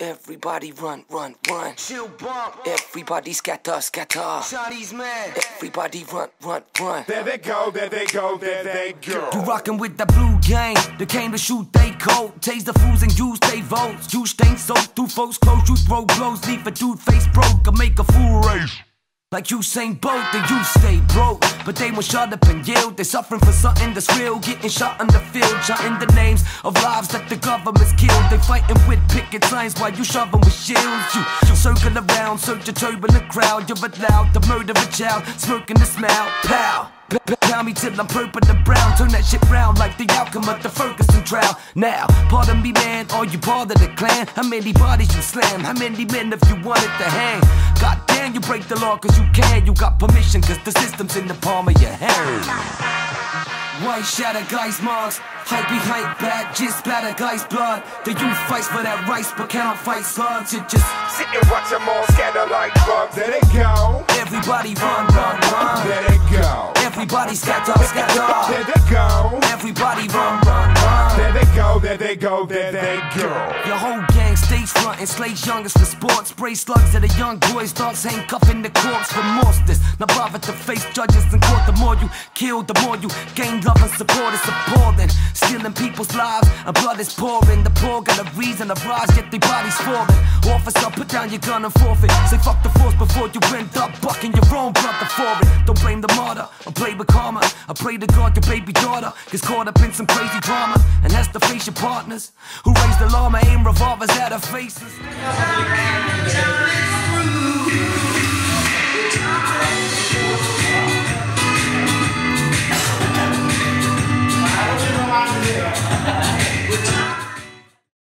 Everybody run, run, run. Chill bump. Everybody scatter, scatter. Chinese man. Everybody run, run, run. There they go, there they go, there they go. You rockin' with that blue gang that came to shoot they coat. Taste the fools and use they votes. You stain soaked through folks' clothes. You throw blows, leave a dude face broke, or make a fool race. Like Usain Bolt, then you stay broke. But they won't shut up and yield. They're suffering for something that's real. Getting shot in the field, shouting the names of lives that the government's killed. They fighting with picket signs while you shoving with shields. You circle around, search a turbulent crowd. You're allowed to murder a child, smoking the smell. Pow! Pound me till I'm purple and brown. Turn that shit round like the outcome of the Ferguson trial. Now, pardon me man, are you part of the clan? How many bodies you slam? How many men if you wanted to hang? God damn, you break the law cause you can. You got permission cause the system's in the palm of your hand. White shatter guys marks, hype behind bad, just splatter guys blood. The youth fights for that rice but cannot fight slugs. It just sit and watch them all scatter like bugs. There they go. Everybody run, run, run. There they go. Everybody scatter, scatter. There they go. Everybody run, run, run. There they go, there they go, there they go. Your whole gang stage frontin', slaves youngest for sports. Spray slugs at a young boy, starts handcuffing the corpse. Remorseless, not bother to face judges in court. The more you kill, the more you gain love and support. It's appalling, stealing people's lives and blood is pouring. The poor got a reason to rise, yet their bodies falling. Officer, put down your gun and forfeit. Say fuck the force before you end up bucking your own brother for it. Don't blame the martyr, or play with karma. I pray to God your baby daughter gets caught up in some crazy drama and has to face your partners who raise the llama, aim revolvers at her faces.